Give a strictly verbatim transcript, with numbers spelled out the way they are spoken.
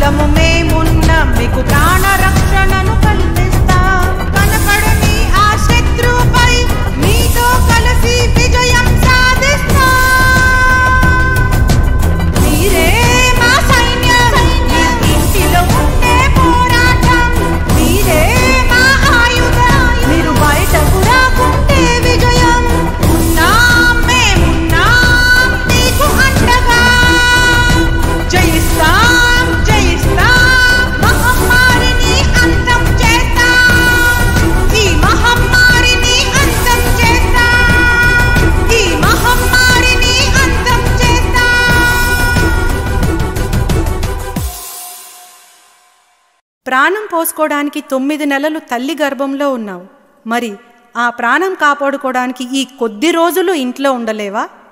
బలము మేమున్న మీకు ప్రాణ రక్షణను కల్పిస్తా కనపడని ఆ శత్రువుపై మీతో కలిసి విజయం సాధిస్తా మీరే మా సైన్యం ఇంటిలో ఉండే పోరాటం మీరే మా ఆయుధం మీరు బయటకు రాకుంటే విజయం ఉన్నాం మేమున్నాం నీకు అండగా జయిస్తాం జయిస్తాం మహమ్మారిని అంతం చేస్తాం ఈ మహమ్మారిని అంతం చేస్తాం ఈ మహమ్మారిని అంతం చేస్తాం. ప్రాణం పోసుకోవడానికి తొమ్మిది నెలలు తల్లి గర్భంలో ఉన్నావు. మరి ఆ ప్రాణం కాపాడుకోవడానికి ఈ కొద్ది రోజులు ఇంట్లో ఉండలేవా?